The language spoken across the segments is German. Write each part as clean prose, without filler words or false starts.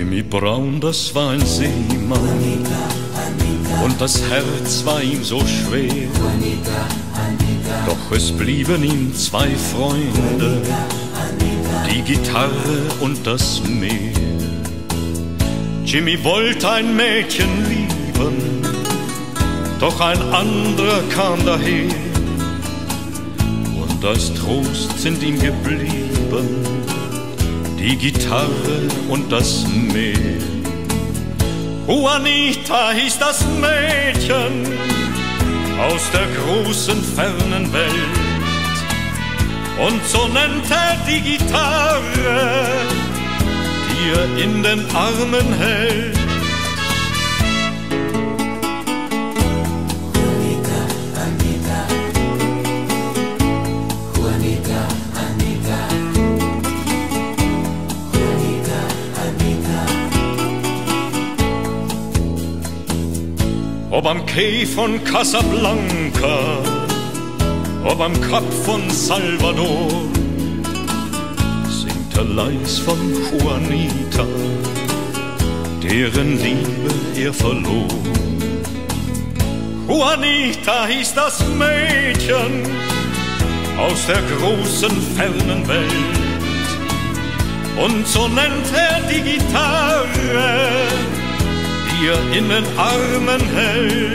Jimmy Brown, das war ein Seemann, und das Herz war ihm so schwer. Doch es blieben ihm zwei Freunde, die Gitarre und das Meer. Jimmy wollte ein Mädchen lieben, doch ein anderer kam daher, und als Trost sind ihm geblieben die Gitarre und das Meer. Juanita hieß das Mädchen aus der großen fernen Welt, und so nennt er die Gitarre, die er in den Armen hält. Ob am Quai von Casablanca, ob am Kap von Salvador, singt er leis von Juanita, deren Liebe er verlor. Juanita hieß das Mädchen aus der großen fernen Welt, und so nennt er die Gitarre, die er in den Armen hält.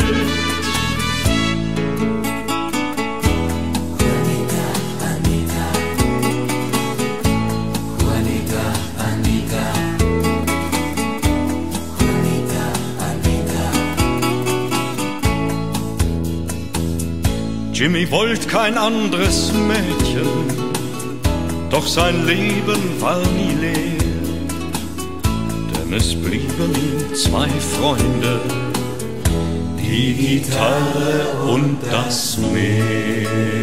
Jimmy wollte kein anderes Mädchen, doch sein Leben war nie leer, denn es blieben ihm zwei Freunde, die Gitarre und das Meer.